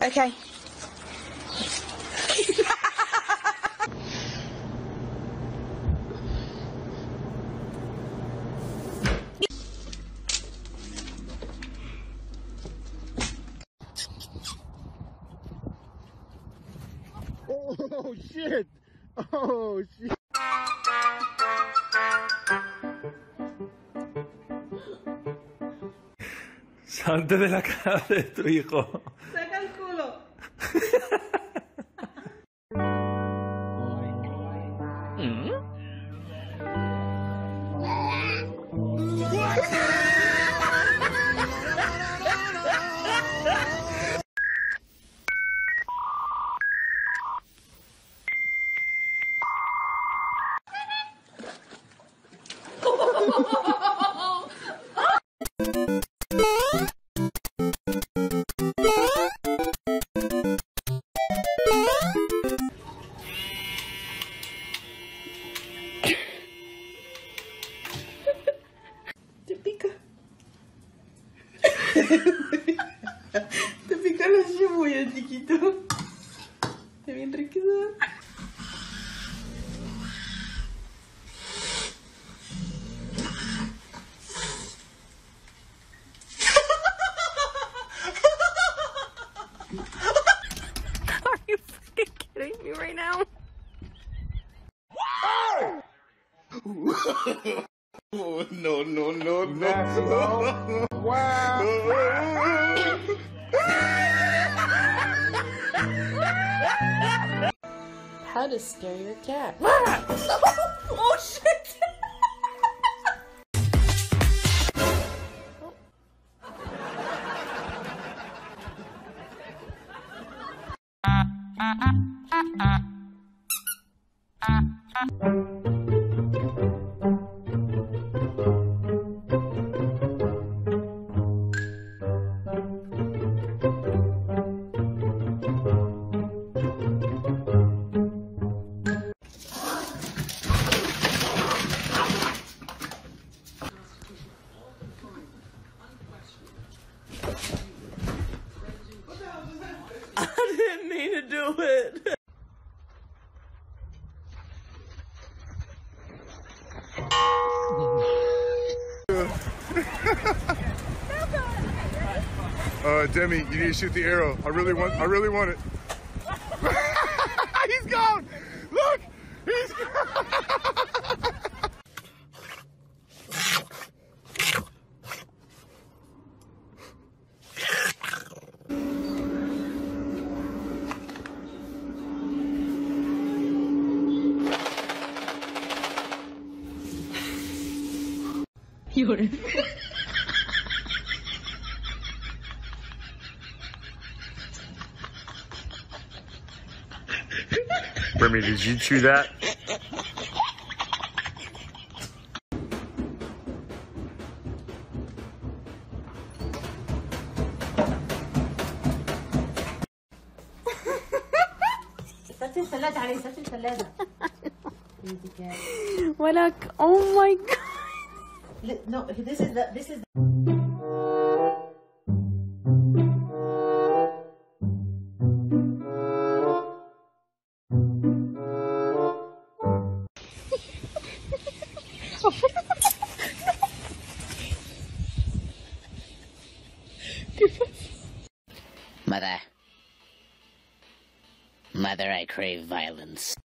Okay. Oh shit! Oh shit! Salte de la cara de tu hijo. Saca el culo. Te pica. Te pica los chimuya, chiquito. Está bien rico. Are you freaking kidding me right now? Oh, no, no, no, no. Wow. How to scare your cat. Oh shit! I didn't mean to do it. Demi, you need to shoot the arrow. I really want it. He's gone! Look! He's gone! Remy, did you chew that? ولك oh my god. No, this is Mother. Mother, I crave violence.